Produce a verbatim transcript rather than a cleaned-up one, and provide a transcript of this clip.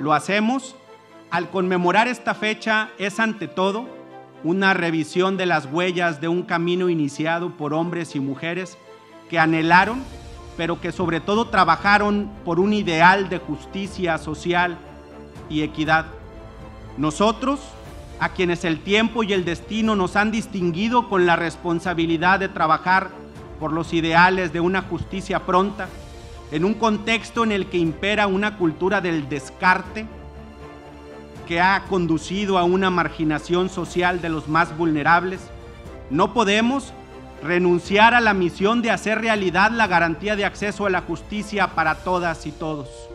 lo hacemos al conmemorar esta fecha es ante todo una revisión de las huellas de un camino iniciado por hombres y mujeres que anhelaron, pero que sobre todo trabajaron por un ideal de justicia social y equidad. Nosotros, a quienes el tiempo y el destino nos han distinguido con la responsabilidad de trabajar por los ideales de una justicia pronta, en un contexto en el que impera una cultura del descarte que ha conducido a una marginación social de los más vulnerables, no podemos renunciar a la misión de hacer realidad la garantía de acceso a la justicia para todas y todos.